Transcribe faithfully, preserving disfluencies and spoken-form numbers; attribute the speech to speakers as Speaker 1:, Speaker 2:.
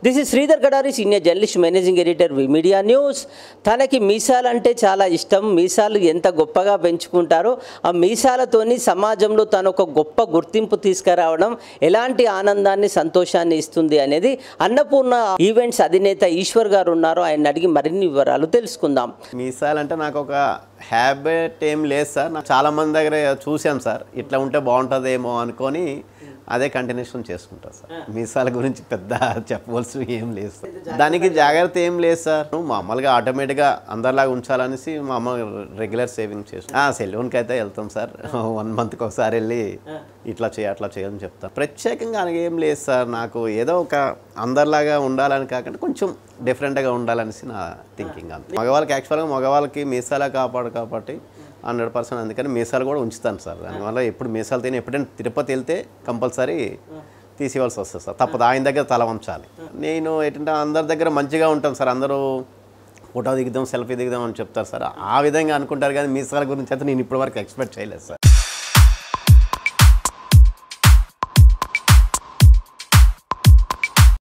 Speaker 1: This is Sridhar Gadari, senior journalist, managing editor, V media news. తనకి మీసాలంటే చాలా ఇష్టం. మీసాలు ఎంత గొప్పగా పెంచుకుంటారో ఆ మీసాలతోని సమాజంలో తను ఒక గొప్ప గుర్తింపు తీసుకురావడం ఎలాంటి ఆనందాన్ని, సంతోషాన్ని ఇస్తుంది అనేది అన్నపూర్ణ ఈవెంట్స్ అధినేత ఈశ్వర్ గారు ఉన్నారు. ఆయన అడిగి మరిన్ని వివరాలు తెలుసుకుందాం.
Speaker 2: మీసాలంటే నాకు ఒక హ్యాబిట్ ఏం లేదు సార్. నాకు చాలామంది దగ్గర చూసాం సార్, ఇట్లా ఉంటే బాగుంటుందేమో అనుకొని అదే కంటిన్యూషన్ చేసుకుంటారు సార్. మీసాల గురించి పెద్ద చెప్పవలసి ఏం లేదు సార్. దానికి జాగ్రత్త ఏం లేదు సార్. మామూలుగా ఆటోమేటిక్గా అందరిలాగా ఉంచాలనేసి మామూలుగా రెగ్యులర్ సేవింగ్ చేస్తాం. సెలూన్కి అయితే వెళ్తాం సార్, వన్ మంత్కి ఒకసారి వెళ్ళి ఇట్లా చేయ అట్లా చేయని చెప్తాను. ప్రత్యేకంగా అనగా ఏం లేదు సార్. నాకు ఏదో ఒక అందరిలాగా ఉండాలని కాకుండా కొంచెం డిఫరెంట్గా ఉండాలనేసి నా థింకింగ్ అంతే. మగవాళ్ళకి యాక్చువల్గా మగవాళ్ళకి మీసాలా కాపాడు కాబట్టి హండ్రెడ్ పర్సెంట్ అందుకని మీసాలు కూడా ఉంచుతాను సార్. దానివల్ల ఎప్పుడు మీసాలు తిని ఎప్పుడైనా తిరుపతి వెళ్తే కంపల్సరీ తీసేవాల్సి వస్తుంది సార్. తప్పదు, ఆయన దగ్గర తల వంచాలి. నేను ఏంటంటే అందరి దగ్గర మంచిగా ఉంటాం సార్. అందరూ ఫోటో దిగుదాం, సెల్ఫీ దిగుదాం అని చెప్తారు సార్. ఆ విధంగా అనుకుంటారు కానీ మీసాల గురించి అయితే నేను ఇప్పటివరకు ఎక్స్పెక్ట్ చేయలేదు సార్.